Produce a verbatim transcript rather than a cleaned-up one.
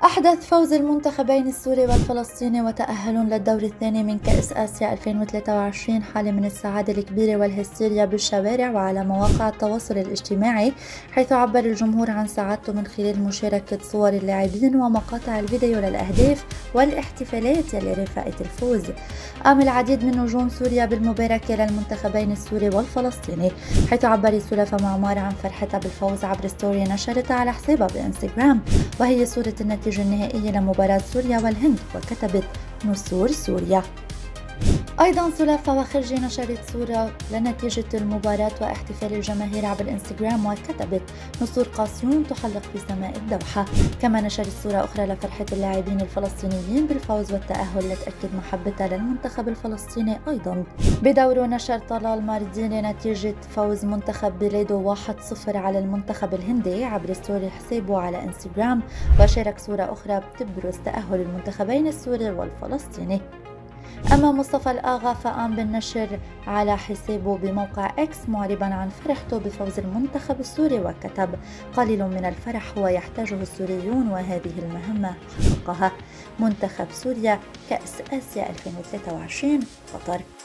أحدث فوز المنتخبين السوري والفلسطيني وتأهل للدور الثاني من كأس آسيا ألفين وثلاثة وعشرين حالة من السعادة الكبيرة والهستيريا بالشوارع وعلى مواقع التواصل الاجتماعي، حيث عبر الجمهور عن سعادته من خلال مشاركة صور اللاعبين ومقاطع الفيديو للأهداف والاحتفالات يلي رافقت الفوز. قام العديد من نجوم سوريا بالمباركة للمنتخبين السوري والفلسطيني، حيث عبرت سلافة معمار عن فرحتها بالفوز عبر ستوري نشرتها على حسابها بإنستغرام، وهي صورة النتيجة النهائية لمباراة سوريا والهند، وكتبت نصور سوريا. أيضا سلافة وخرجي نشرت صورة لنتيجة المباراة واحتفال الجماهير عبر الانستغرام، وكتبت نصور قاسيون تحلق في سماء الدوحة. كما نشرت صورة أخرى لفرحة اللاعبين الفلسطينيين بالفوز والتأهل، لتأكد محبتها للمنتخب الفلسطيني. أيضا بدوره نشر طلال مارديني نتيجة فوز منتخب بلاده واحد صفر على المنتخب الهندي عبر ستوري حسابه على انستغرام، وشارك صورة أخرى بتبرز تأهل المنتخبين السوري والفلسطيني. أما مصطفى الآغا فقام بالنشر على حسابه بموقع إكس معربا عن فرحته بفوز المنتخب السوري، وكتب: قليل من الفرح هو يحتاجه السوريون، وهذه المهمة حققها منتخب سوريا كأس آسيا ألفين وثلاثة وعشرين قطر.